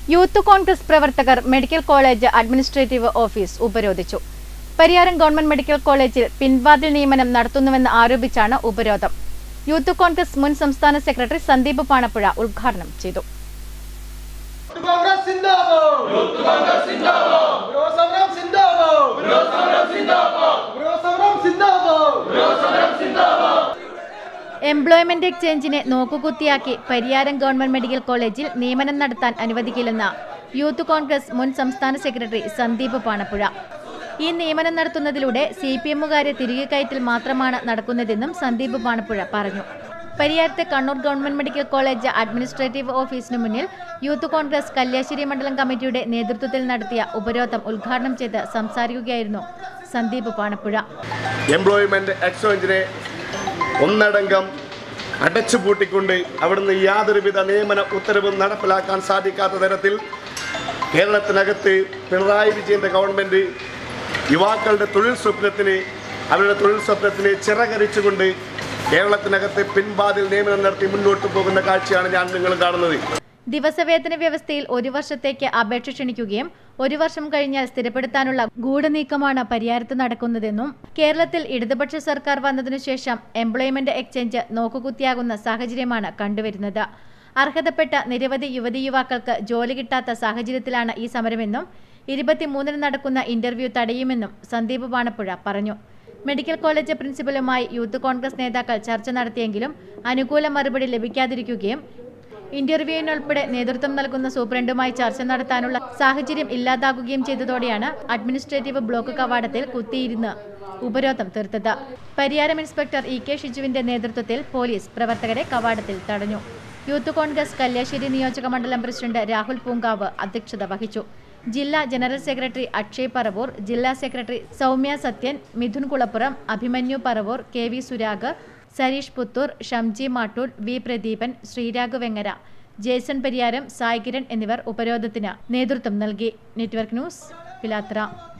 Youth Congress പ്രവർത്തകർ medical college administrative office ഉപരോധിച്ചു. Pariyaram government medical കോളേജിൽ പിൻവാതിൽ നിയമനം നടത്തുന്നുവെന്ന് ആരോപിച്ചാണ് ഉപരോധം. യൂത്ത് കോൺഗ്രസ് മുൻ സംസ്ഥാന സെക്രട്ടറി സന്ദീപ് പാണപ്പുഴ ഉദ്ഘാടനം ചെയ്തു. എംപ്ലോയ്മെന്റ് എക്സ്ചേഞ്ചിനെ നോക്കുകുത്തിയാക്കി പരിയാരം ഗവൺമെന്റ് മെഡിക്കൽ കോളേജിൽ നിയമനം നടത്താൻ അനുവദിക്കില്ലെന്ന് യൂത്ത് കോൺഗ്രസ് മുൻ സംസ്ഥാന സെക്രട്ടറി സന്ദീപ് പാണപ്പുഴ. ഈ നിയമനം നടത്തുന്നതിലൂടെ CPM-കാരെ തിരികെ കയറ്റൽ മാത്രമാണ് നടക്കുന്നതെന്നും സന്ദീപ് പാണപ്പുഴ പറഞ്ഞു. പരിയാരത്തെ Kannur government medical college administrative ഓഫീസിനു മുന്നിൽ യൂത്ത് കോൺഗ്രസ് കല്യാശ്ശേരി മണ്ഡലം കമ്മിറ്റിയുടെ നേതൃത്വത്തിൽ നടത്തിയ ഉപരോധം ഉദ്ഘാടനം ചെയ്ത് സംസാരിക്കുകയായിരുന്നു സന്ദീപ് പാണപ്പുഴ. എംപ്ലോയ്മെന്റ് എക്സ്ചേഞ്ചിനെ ഒന്നടങ്കം അടച്ചുപൂട്ടിക്കൊണ്ട് അവിടുന്ന് യാതൊരുവിധ നിയമന ഉത്തരവും നടപ്പിലാക്കാൻ സാധിക്കാത്ത തരത്തിൽ കേരളത്തിനകത്ത് പിണറായി വിജയന്റെ ഗവൺമെന്റ് യുവാക്കളുടെ അവരുടെ തൊഴിൽ സ്വപ്നത്തിന് ചിറകരിച്ചുകൊണ്ട് കേരളത്തിനകത്ത് പിൻവാതിൽ നിയമനം നടത്തി മുന്നോട്ട് പോകുന്ന കാഴ്ചയാണ് നിങ്ങൾ കാണുന്നത്. ദിവസവേതന വ്യവസ്ഥയിൽ 1 വർഷത്തേക്ക് അപേക്ഷ ക്ഷണിക്കുകയും 1 വർഷം കഴിഞ്ഞാൽ സ്ഥിരപ്പെടുത്താനുള്ള ഗൂഢനീക്കമാണ് പരിയാരത്ത് നടക്കുന്നതെന്നും കേരളത്തിൽ ഇടതുപക്ഷ സർക്കാർ വന്നതിനുശേഷം എംപ്ലോയ്മെന്റ് എക്സ്ചേഞ്ച് നോക്കുകുത്തിയാകുന്ന സാഹചര്യമാണ് കണ്ടുവരുന്നത്. അർഹതപ്പെട്ട നിരവധി യുവതീ-യുവാക്കൾക്ക് ജോലി കിട്ടാത്ത സാഹചര്യത്തിലാണ് ഈ സമരമെന്നും 23-ന് നടക്കുന്ന ഇന്റർവ്യൂ തടയുമെന്നും സന്ദീപ് പാണപ്പുഴ പറഞ്ഞു. മെഡിക്കൽ കോളേജ് പ്രിൻസിപ്പലുമായി യൂത്ത് കോൺഗ്രസ് നേതാക്കൾ ചർച്ച നടത്തിയെങ്കിലും അനുകൂല മറുപടി ലഭിക്കാതിരിക്കുകയും ഇന്റർവ്യൂവിനുൾപ്പെടെ നേതൃത്വം നൽകുന്ന സൂപ്രണ്ടുമായി ചർച്ച നടത്താനുള്ള സാഹചര്യം ഇല്ലാതാകുകയും ചെയ്തതോടെയാണ് അഡ്മിനിസ്ട്രേറ്റീവ് ബ്ലോക്ക് കവാടത്തിൽ കുത്തിയിരുന്ന് ഉപരോധം തീർത്തത്. പരിയാരം ഇൻസ്പെക്ടർ EK ഷിജുവിന്റെ നേതൃത്വത്തിൽ പോലീസ് പ്രവർത്തകരെ കവാടത്തിൽ തടഞ്ഞു. യൂത്ത് കോൺഗ്രസ് കല്യാശ്ശേരി നിയോജക മണ്ഡലം പ്രസിഡന്റ് രാഹുൽ പൂങ്കാവ് അധ്യക്ഷത വഹിച്ചു. ജില്ലാ ജനറൽ സെക്രട്ടറി അക്ഷയ് പറവൂർ, ജില്ലാ secretary Soumya Sathyan, Mithun Kulappuram, Abhimanyu Paravur, KV Surag, Sareesh Puthur, Shamji Mattool, V Pradeepan, Sreerag Vengara, Jason Pariyaram, Saikiran എന്നിവർ ഉപരോധത്തിന് നേതൃത്വം നൽകി. നെറ്റ്വർക്ക് ന്യൂസ്, പിലാത്ര.